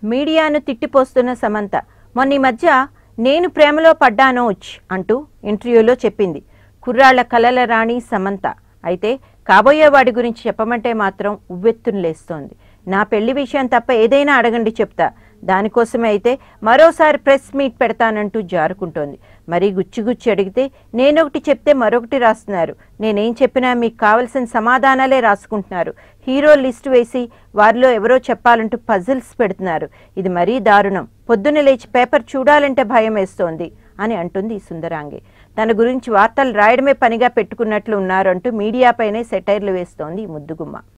మీడియాను తిట్టిపోస్తున్న సమంత మొన్న ఈ మధ్య నేను ప్రేమలో పడ్డానోచ్ అంటూ ఇంటర్వ్యూలో చెప్పింది. కుర్రాళ్ల కలల రాణి సమంత అయితే కాబోయే వాడి గురించి చెప్పమంటే మాత్రం ఉవ్వెత్తున లేస్తోంది. నా పెళ్లి విషయం తప్ప ఏదైనా అడగండి చెప్తా, దానికోసమే అయితే మరోసారి ప్రెస్ మీట్ పెడతానంటూ జారుకుంటోంది. మరీ గుచ్చి అడిగితే నేనొకటి చెప్తే మరొకటి రాస్తున్నారు. నేనేం చెప్పినా మీకు కావలసిన సమాధానాలే రాసుకుంటున్నారు. హీరో లిస్ట్ వేసి వారిలో ఎవరో చెప్పాలంటూ పజిల్స్ పెడుతున్నారు. ఇది మరీ దారుణం. పొద్దున్న లేచి పేపర్ చూడాలంటే భయం వేస్తోంది అని అంటుంది ఈ సుందరాంగి. తన గురించి వార్తలు రాయడమే పనిగా పెట్టుకున్నట్లు ఉన్నారు అంటూ మీడియాపైనే సెటైర్లు వేస్తోంది ఈ ముద్దుగుమ్మ.